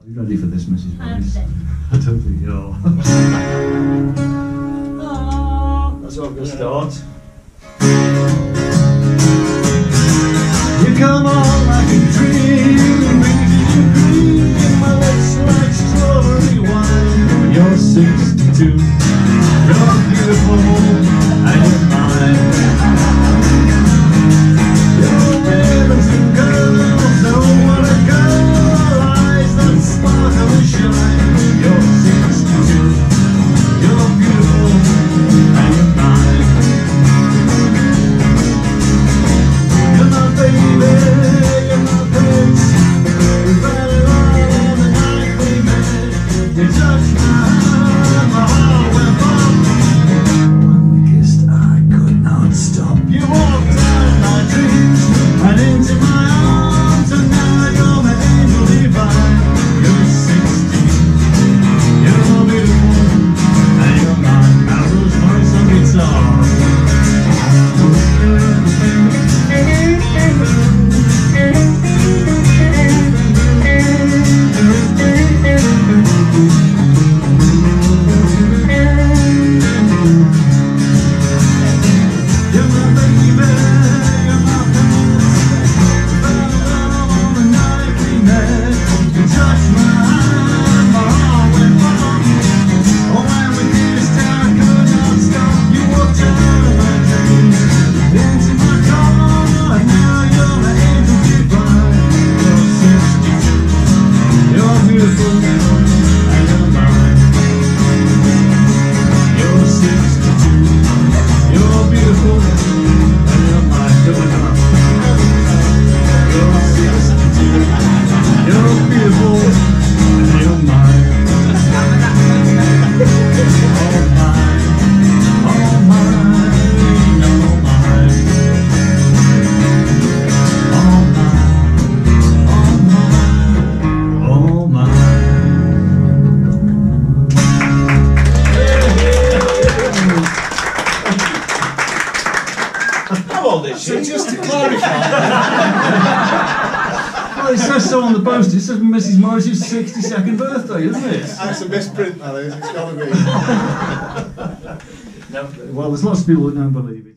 You ready for this, Mrs. Morris? ready. I don't think you are. That's how I'm going to start. You come on like a dream, in my lips like strawberry wine. You're 62, you're beautiful, and you're mine. You're ravens and girls, no one a girl, eyes that sparkle and shine. You're 62, you're beautiful, and you're mine. You're my baby, you're my prince. We fell in love on the night we met. You touched my hand, my heart went bump. When we kissed, I could not stop. You walked out my dreams and into my arms, and now you're my angel divine. You're 16, you're beautiful, and you're mine. Now Rose Morris on guitar. You're my baby, you're my prince. Fell in love on the night we met. You touched my hand, my heart went bump. Oh, when we kissed, I could not stop. You walked out of my dreams, into my car, and now you're my angel divine. You're 62, you're beautiful, and you're mine. You're 62, you're beautiful, and you're mine. Come on. You're 62, you're beautiful, and you're mine. All mine, all mine, all mine. All mine, all mine. How old is she? Just to clarify. Well, it says so on the poster. It says Mrs. Morris's 62nd birthday, isn't it? That's a misprint, that is. It's got to be. Well, there's lots of people that don't believe it.